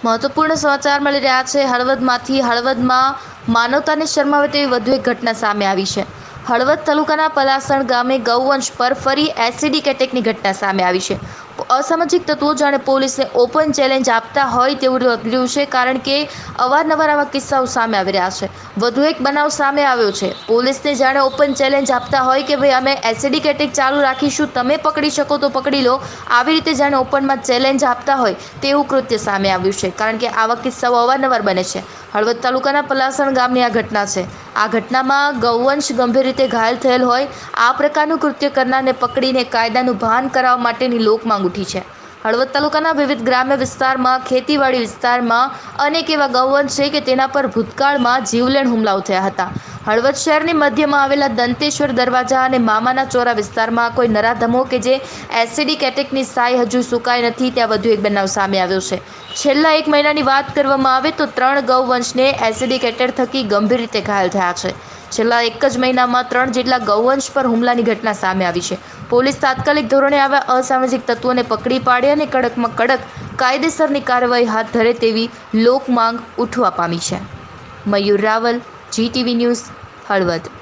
મહત્વપૂર્ણ સમાચાર મળી રહ્યા છે હળવદમાંથી। હળવદમાં માનવતાને શરમાવે તેવી વધુ એક ઘટના સામે આવી છે। હળવદ તાલુકાના પલાસણ ગામે ગૌવંશ પર ફરી એસિડિક એટેકની ઘટના સામે આવી છે। અસામાજિક તત્વો જાણે પોલીસને ઓપન ચેલેન્જ આપતા હોય તેવું લાગી રહ્યું છે, કારણ કે અવારનવાર આવા કિસ્સાઓ સામે આવી રહ્યા છે। વધુ એક બનાવ સામે આવ્યો છે। પોલીસને જાણે ઓપન ચેલેન્જ આપતા હોય કે ભાઈ અમે એસિડિક એટેક ચાલુ રાખીશું, તમે પકડી શકો તો પકડી લો, આવી રીતે જાણે ઓપનમાં ચેલેન્જ આપતા હોય તેવું કૃત્ય સામે આવ્યું છે, કારણ કે આવા કિસ્સાઓ અવારનવાર બને છે। હળવદ તાલુકાના પલાસણ ગામની આ ઘટના છે। આ ઘટનામાં ગૌવંશ ગંભીર રીતે ઘાયલ થયેલ હોય આ પ્રકારનું કૃત્ય કરનારને પકડીને કાયદાનું ભાન કરાવવા માટેની લોકમાંગ ઉઠી છે। હળવદ તાલુકાના વિવિધ ગ્રામ્ય વિસ્તારમાં, ખેતીવાડી વિસ્તારમાં અનેક એવા ગૌવંશ છે કે તેના પર ભૂતકાળમાં જીવલેણ હુમલાઓ થયા હતા। હળવદ શહેરની મધ્યમાં આવેલા દંતેશ્વર દરવાજા અને મામાના ચોરા વિસ્તારમાં કોઈ નરાધમો કે જે એસિડિક એટેકની સાય હજુ સુકાઈ નથી, ત્યાં વધુ એક બનાવ સામે આવ્યો છે। છેલ્લા એક મહિનાની વાત કરવામાં આવે તો 3 ગૌવંશને એસિડિક એટેક થકી ગંભીર રીતે ઘાયલ થયા છે। છેલ્લા એક જ મહિનામાં 3 જેટલા ગૌવંશ પર હુમલાની ઘટના સામે આવી છે। પોલીસ તાત્કાલિક ધોરણે આવા અસામાજિક તત્વોને પકડી પાડે અને કડકમાં કડક કાયદેસરની કાર્યવાહી હાથ ધરે તેવી લોકમાંગ ઉઠવા પામી છે। Mayur Raval, GTV news, Halvad.